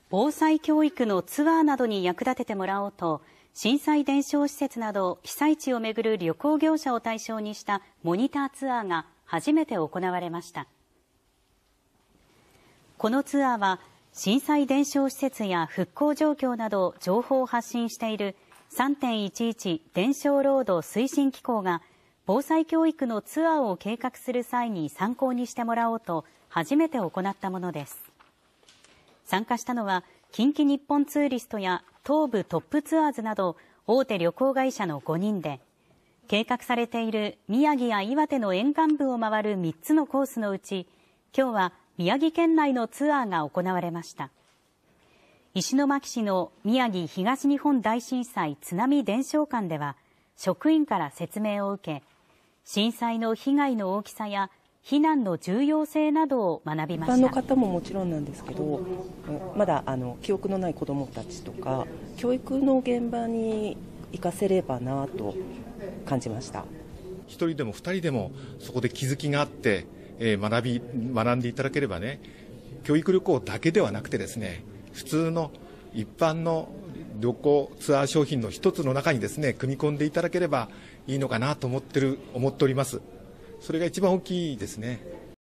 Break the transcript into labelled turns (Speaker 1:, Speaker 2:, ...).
Speaker 1: 防災教育のツアーなどに役立ててもらおうと、震災伝承施設など被災地をめぐる旅行業者を対象にしたモニターツアーが初めて行われました。このツアーは震災伝承施設や復興状況など情報を発信している 3.11 伝承ロード推進機構が防災教育のツアーを計画する際に参考にしてもらおうと初めて行ったものです。参加したのは近畿日本ツーリストや東部トップツアーズなど大手旅行会社の5人で、計画されている宮城や岩手の沿岸部を回る3つのコースのうち、今日は宮城県内のツアーが行われました。石巻市の宮城東日本大震災津波伝承館では職員から説明を受け、震災の被害の大きさや避難の重要性などを学びました。
Speaker 2: 一般の方ももちろんなんですけど、まだ記憶のない子どもたちとか教育の現場に活かせればなと感じました。
Speaker 3: 一人でも二人でもそこで気づきがあって学んでいただければね、教育旅行だけではなくてですね、普通の一般の旅行ツアー商品の一つの中にですね組み込んでいただければいいのかなと思っております。それが一番大きいですね。